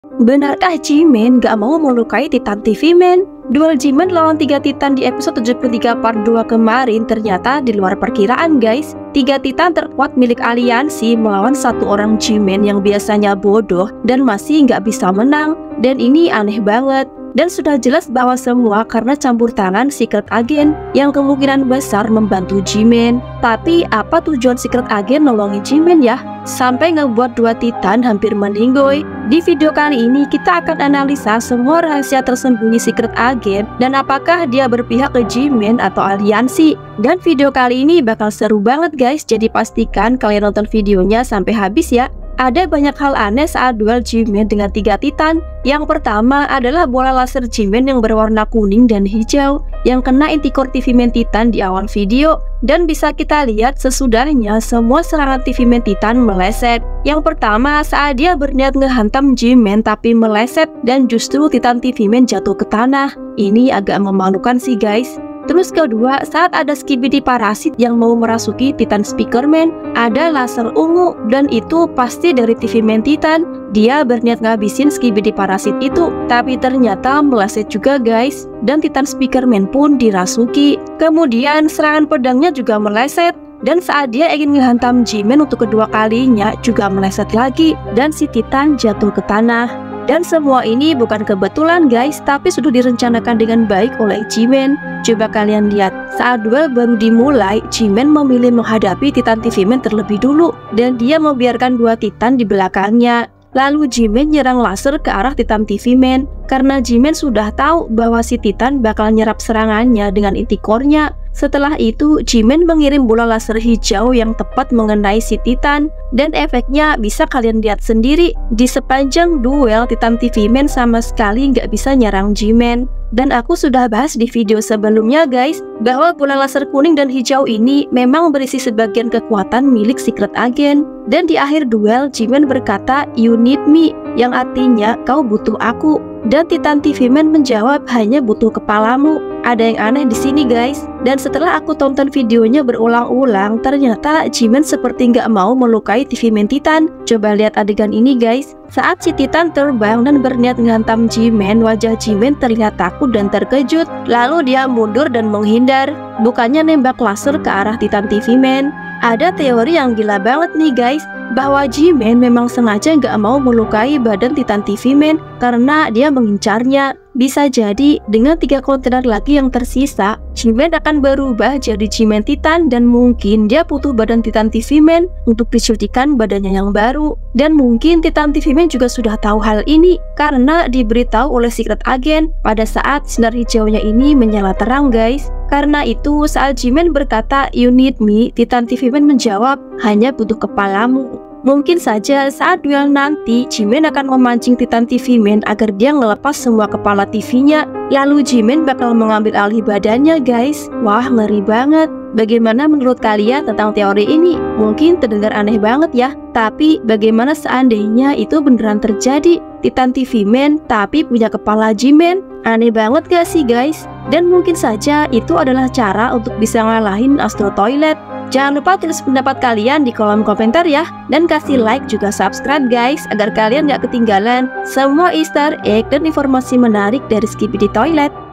Benarkah Jimin gak mau melukai Titan TV Man? Duel Jimin lawan 3 Titan di episode 73 part 2 kemarin ternyata di luar perkiraan guys. 3 Titan terkuat milik aliansi melawan satu orang Jimin yang biasanya bodoh dan masih nggak bisa menang. Dan ini aneh banget. Dan sudah jelas bahwa semua karena campur tangan Secret Agent yang kemungkinan besar membantu Jimin. Tapi apa tujuan Secret Agent nolongin Jimin ya? Sampai ngebuat 2 Titan hampir meninggoy. Di video kali ini kita akan analisa semua rahasia tersembunyi Secret Agent dan apakah dia berpihak ke Jimin atau aliansi. Dan video kali ini bakal seru banget guys, jadi pastikan kalian nonton videonya sampai habis ya. Ada banyak hal aneh saat duel Jimin dengan 3 Titan. Yang pertama adalah bola laser Jimin yang berwarna kuning dan hijau yang kena inti core TV Man Titan di awal video. Dan bisa kita lihat sesudahnya semua serangan TV Man Titan meleset. Yang pertama saat dia berniat ngehantam Jimin tapi meleset dan justru Titan TV Man jatuh ke tanah. Ini agak memalukan sih guys. Terus kedua, saat ada Skibidi parasit yang mau merasuki Titan Speakerman, ada laser ungu dan itu pasti dari TV Man Titan. Dia berniat ngabisin Skibidi parasit itu, tapi ternyata meleset juga guys. Dan Titan Speakerman pun dirasuki. Kemudian serangan pedangnya juga meleset. Dan saat dia ingin menghantam Jimin untuk kedua kalinya juga meleset lagi dan si Titan jatuh ke tanah. Dan semua ini bukan kebetulan guys, tapi sudah direncanakan dengan baik oleh Jimin. Coba kalian lihat, saat duel baru dimulai, Jimin memilih menghadapi Titan TV Man terlebih dulu dan dia membiarkan 2 Titan di belakangnya. Lalu Jimin nyerang laser ke arah Titan TV Man karena Jimin sudah tahu bahwa si Titan bakal nyerap serangannya dengan inti core-nya. Setelah itu, Jimin mengirim bola laser hijau yang tepat mengenai si Titan. Dan efeknya bisa kalian lihat sendiri. Di sepanjang duel, Titan TV Man sama sekali nggak bisa nyerang Jimin. Dan aku sudah bahas di video sebelumnya guys, bahwa bola laser kuning dan hijau ini memang berisi sebagian kekuatan milik Secret Agent. Dan di akhir duel, Jimin berkata, "You need me," yang artinya kau butuh aku. Dan Titan TV Man menjawab, "Hanya butuh kepalamu." Ada yang aneh di sini guys. Dan setelah aku tonton videonya berulang-ulang, ternyata Jimin seperti nggak mau melukai TV Man Titan. Coba lihat adegan ini guys. Saat si Titan terbang dan berniat menghantam Jimin, wajah Jimin terlihat takut dan terkejut. Lalu dia mundur dan menghindar, bukannya nembak laser ke arah Titan TV Man. Ada teori yang gila banget nih guys, bahwa Jimin memang sengaja nggak mau melukai badan Titan TV Man karena dia mengincarnya. Bisa jadi dengan 3 kontainer lagi yang tersisa, Jimin akan berubah jadi Jimin Titan dan mungkin dia butuh badan Titan TV Man untuk disuntikan badannya yang baru. Dan mungkin Titan TV Man juga sudah tahu hal ini karena diberitahu oleh Secret Agent pada saat sinar hijaunya ini menyala terang guys. Karena itu saat Jimin berkata, "You need me," Titan TV Man menjawab, "Hanya butuh kepalamu." Mungkin saja saat duel nanti, Jimin akan memancing Titan TV Man agar dia ngelepas semua kepala TV-nya. Lalu Jimin bakal mengambil alih badannya guys. Wah, ngeri banget. Bagaimana menurut kalian tentang teori ini? Mungkin terdengar aneh banget ya. Tapi bagaimana seandainya itu beneran terjadi? Titan TV Man tapi punya kepala Jimin. Aneh banget gak sih guys? Dan mungkin saja itu adalah cara untuk bisa ngalahin Astro Toilet. Jangan lupa tulis pendapat kalian di kolom komentar ya. Dan kasih like juga subscribe guys, agar kalian gak ketinggalan semua Easter egg dan informasi menarik dari Skibidi Toilet.